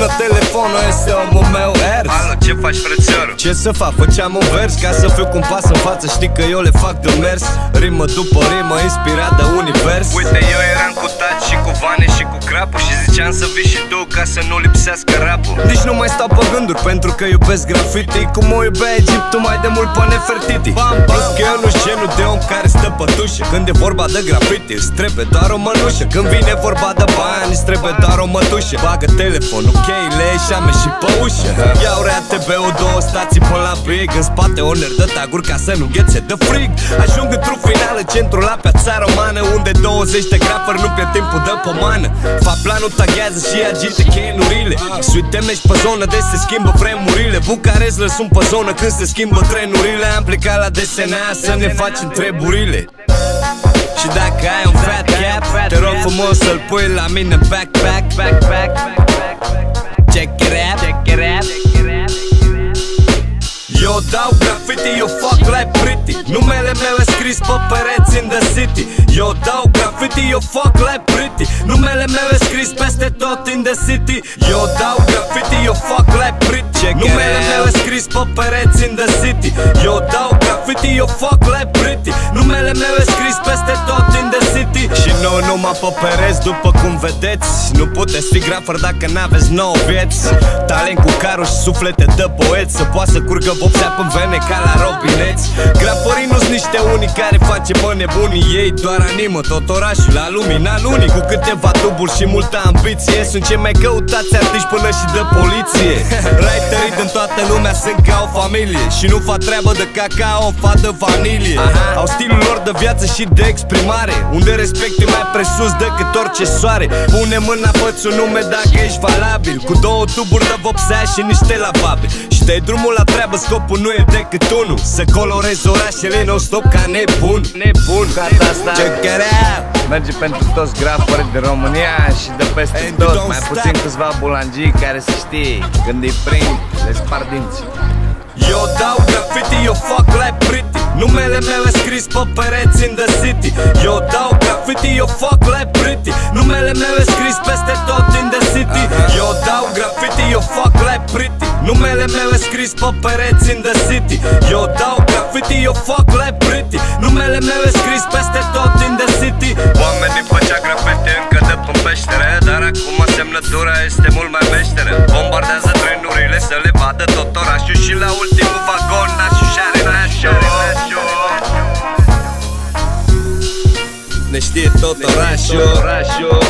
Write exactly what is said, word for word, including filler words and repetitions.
sună telefonul, este omul meu ers. Alo, ce faci, frățiorul? Ce să fac? Făceam un vers ca să fiu cu un pas în față. Știi că eu le fac de mers, rimă după rimă, inspirat de univers. Uite, eu eram cu Taci și cu Vane și cu Crapu și ziceam să vii și tu ca să nu lipsească rapul. Nici nu mai stau pe gânduri pentru că iubesc graffiti, cum o iubea Egiptul mai de mult pe Nefertiti. Plus că eu nu-s genul de om care stă pe tușă. Când e vorba de graffiti îți trebuie doar o mănușă. Când vine vorba de bani îți trebuie doar o mătușă. Bagă telefonul, cheile, șame și pe ușă. Iau R A T B-ul, două stații până la prig. În spate o ner de taguri ca să nu ghețe de frig. Ajung într-un final în centru la piața romană, unde douăzeci de grafări nu pierd timpul de pomană. Fac planul, taghează și agite cheinurile. Suite mești pe zonă de se schimbă vremurile. Bucarest lăsum pe zonă când se schimbă trenurile. Am plecat la desenea să ne facem treburile. Și dacă ai un fat cap, te rog frumos să-l pui la mine backpack. Check it out, check it out. Eu dau graffiti, eu fac like pretty. Numele meu e scris pe pereți in the city. Eu dau graffiti, eu fac like pretty. Numele meu e scris peste tot in the city. Eu dau graffiti, eu fac like pretty. Numele meu e scris pe pereți in the city. Eu dau graffiti, eu fac like pretty. Numele meu e scris peste tot in the city. Și nu numai pe pereți, după cum vedeți. Nu puteți fi grafer dacă n-aveți nouă vieți. Talent cu carul și suflete de poeți. Să poată să curgă vopsea până vene ca la robineți. Graforii nu-s niște unii care face pe nebunii. Ei doar animă tot orașul la lumina lunii. Cu câteva tuburi și multă ambiție. Sunt cei mai căutați artiști până și de poliție. Writerii din toată lumea sunt ca o familie și nu fac treabă de cacao, fac de vanilie. Au stilul lor de viață și de exprimare, unde respect e mai presus decât orice soare. Pune mâna, fă-ți un nume dacă ești valabil, cu două tuburi de vopsea și niște lavabili. Și dai drumul la treabă, scopul nu e decât unul: să colorezi orașele non-stop ca nebun. Nebun, Gata, asta check it out. merge pentru toți graforii din România și de peste Hey, tot. don't Mai stop. puțin câțiva bulangii care se știe, când îi prind, le spar dinții. Eu dau graffiti, eu fac like pretty. Numele meu e scris pe pereți in the city. Eu dau graffiti, eu fac like pretty. Numele meu e scris peste tot in the city. Eu dau graffiti, eu fac like pretty. Numele meu e scris pe pereți in the city. Eu dau graffiti, eu fac like pretty. Numele meu e scris peste tot in the city. Oamenii făcea grafite încă de pe peștere, dar acum semnătura este mult mai meșteră. Bombardează trenurile să le vadă tot orașul și la ultimul vagon nașul șare nașul. Ne știe tot orașul.